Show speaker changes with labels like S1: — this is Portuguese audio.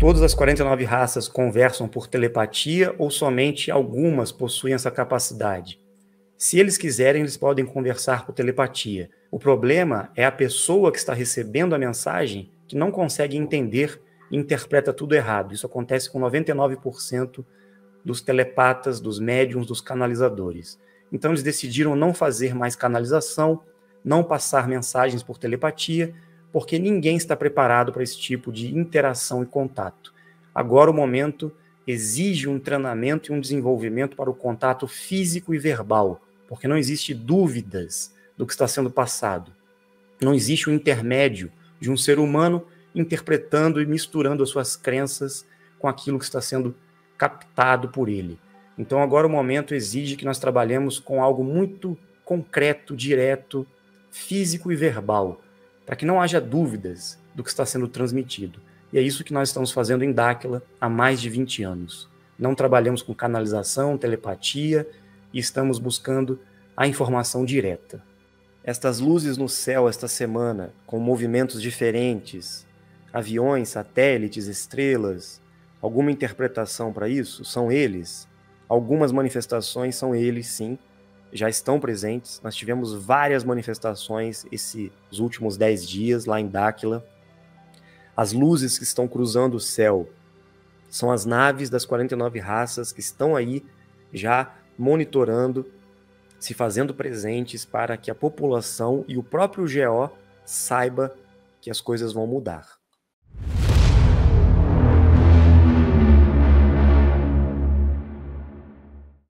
S1: Todas as 49 raças conversam por telepatia ou somente algumas possuem essa capacidade? Se eles quiserem, eles podem conversar por telepatia. O problema é a pessoa que está recebendo a mensagem que não consegue entender e interpreta tudo errado. Isso acontece com 99% dos telepatas, dos médiums, dos canalizadores. Então eles decidiram não fazer mais canalização, não passar mensagens por telepatia, porque ninguém está preparado para esse tipo de interação e contato. Agora o momento exige um treinamento e um desenvolvimento para o contato físico e verbal, porque não existe dúvidas do que está sendo passado. Não existe o intermédio de um ser humano interpretando e misturando as suas crenças com aquilo que está sendo captado por ele. Então agora o momento exige que nós trabalhemos com algo muito concreto, direto, físico e verbal, para que não haja dúvidas do que está sendo transmitido. E é isso que nós estamos fazendo em Dáquila há mais de 20 anos. Não trabalhamos com canalização, telepatia, e estamos buscando a informação direta. Estas luzes no céu esta semana, com movimentos diferentes, aviões, satélites, estrelas, alguma interpretação para isso? São eles? Algumas manifestações são eles, sim, já estão presentes. Nós tivemos várias manifestações esses últimos 10 dias lá em Dáquila. As luzes que estão cruzando o céu são as naves das 49 raças que estão aí já monitorando, se fazendo presentes para que a população e o próprio GO saiba que as coisas vão mudar.